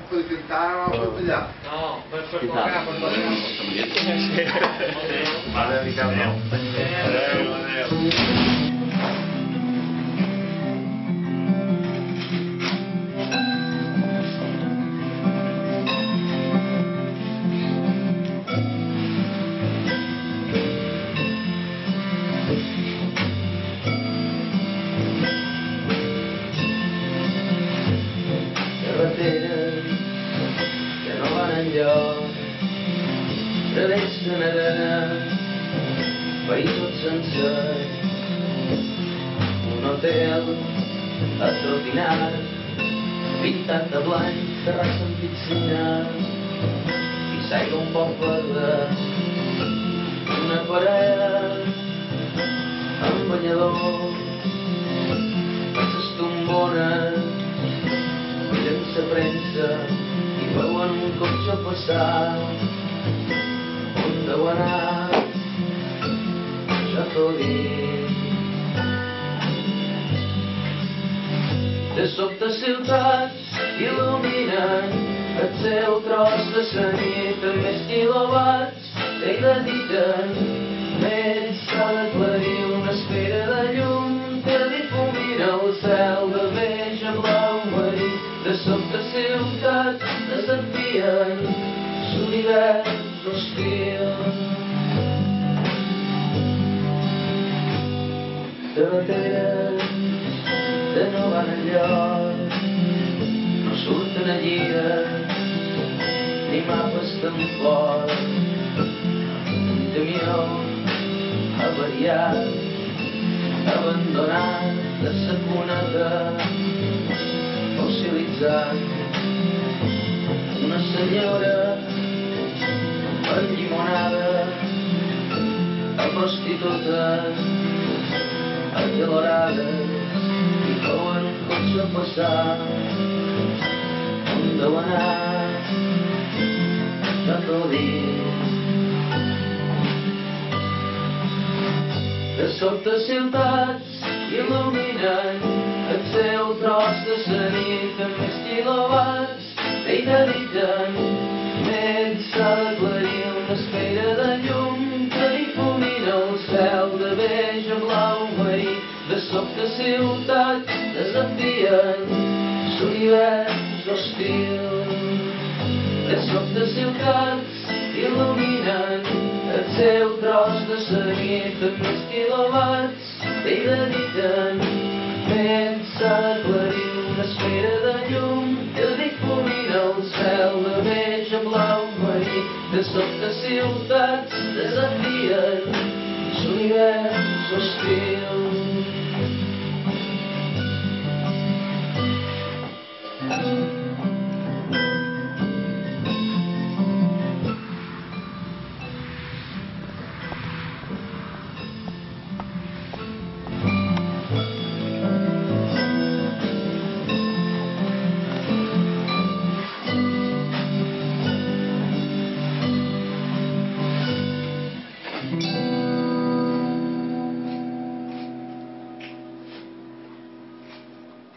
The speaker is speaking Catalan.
per cantare o per ballare? No, per toccare, per ballare. Que no van enlloc, travessen arena, país tot sencer, un hotel atrotinat, pintat de blanc, terrassa amb piscina, i s'aigua un poc verda, una parella amb banyador, les tombones, sense premsa, i veuen un cotxe passar. On deu anar? Ja t'ho dic. De sobte ciutats il·luminen el seu tros de la nit amb més quilowatts que hi dediquen. Més s'ha d'aclarir una esfera de llum que difumina el cel de beix a blau marí. De sobte ciutats desafien l'univers hostil. Carreteres que no van enlloc, no surten a lligues, ni mapes tampoc. Un camió avariat, abandonat de sa cuneta, fossilitzant. Una senyora enllimonada, a prostitutes acalorades, i veuen un cotxe passar. On deu anar? Ja t'ho dic. De sobte ciutats il·luminen el seu tros de la nit amb més quilowatts que hi dediquen. Més s'ha d'aclarir una esfera de llum que difumina el cel de beix a blau marí. De sobte ciutats desafien l'univers hostil. De sobte ciutats il·luminen el seu tros de la nit amb més quilowatts que hi dediquen. Més s'ha d'aclarir una esfera de llum que difumina el cel de beix a blau marí. De sobte ciutats desafien l'univers hostil.